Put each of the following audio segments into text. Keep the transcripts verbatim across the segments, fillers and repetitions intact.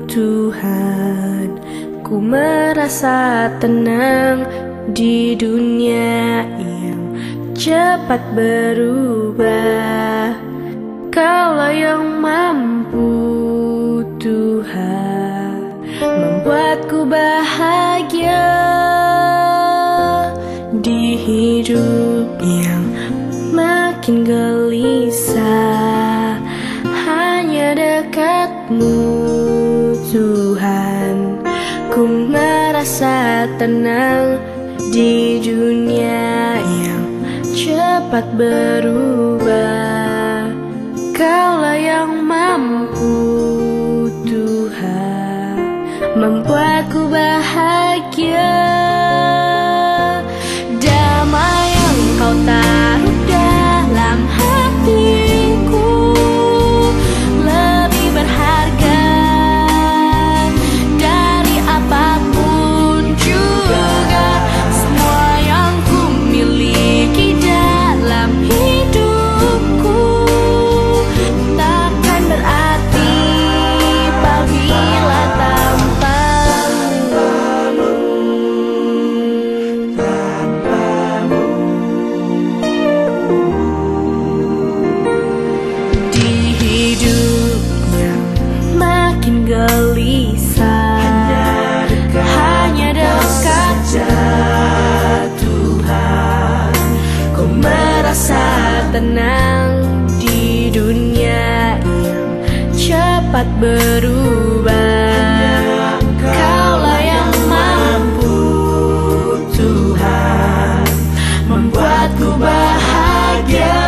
Tuhan, ku merasa tenang di dunia yang cepat berubah. Kaulah yang mampu Tuhan, membuatku bahagia di hidup yang makin gelisah. Hanya dekat-Mu Tuhan, ku merasa tenang di dunia yang cepat berubah. Kaulah yang mampu Tuhan, membuatku bahagia. Damai yang Kau taruh dalam hatiku lebih berharga dari apapun juga. Semua yang ku miliki dalam hidupku takkan berarti apabila tanpamu. Di hidup yang makin gelisah, hanya dekat saja Tuhan, ku merasa tenang di dunia yang cepat berubah. Kaulah yang mampu Tuhan, membuatku bahagia.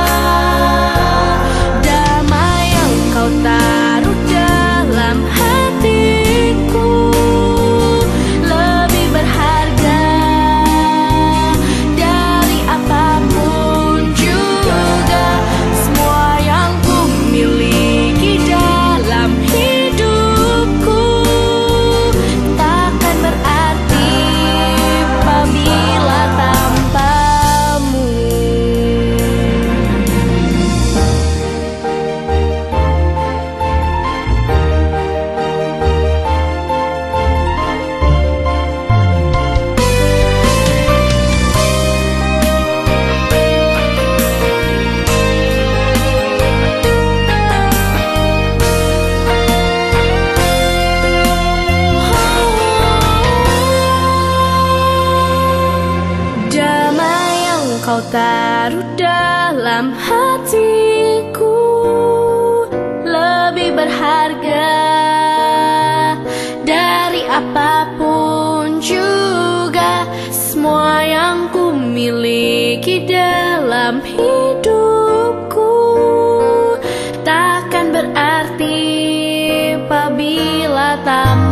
Damai yang Kau taruh dalam hatiku lebih berharga dari apapun juga. Semua yang ku miliki dalam hidupku takkan berarti apabila tanpamu. Damai yang Kau taruh dalam hatiku lebih berharga dari apapun juga. Semua yang ku miliki dalam hidupku takkan berarti apabila tanpamu.